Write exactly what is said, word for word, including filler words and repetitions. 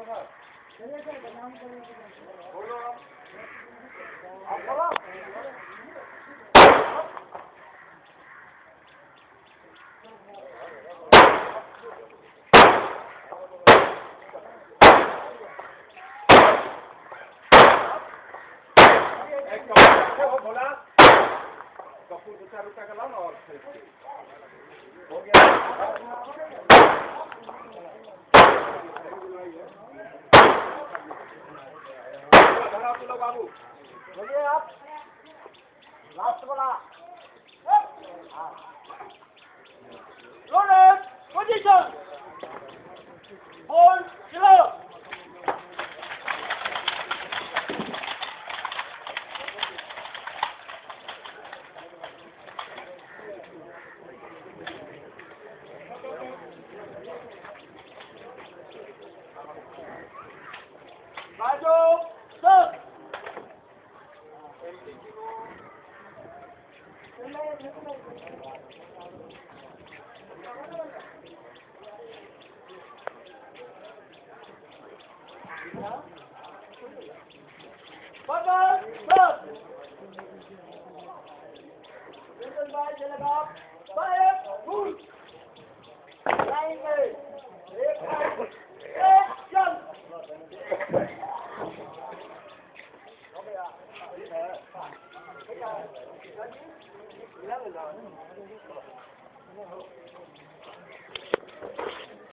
बोलो आप बोलो एक कपूर बोला कपूर दो चार रुपया का लाओ और हो गया बाबू बोलिए आप लास्ट वाला रोलेट पोजीशन बॉल चलो बाजू सब बगल सब बिल्कुल बाहर चलेगा बाहर फुल लाइन में एक एक चल हो गया ठीक है ठीक है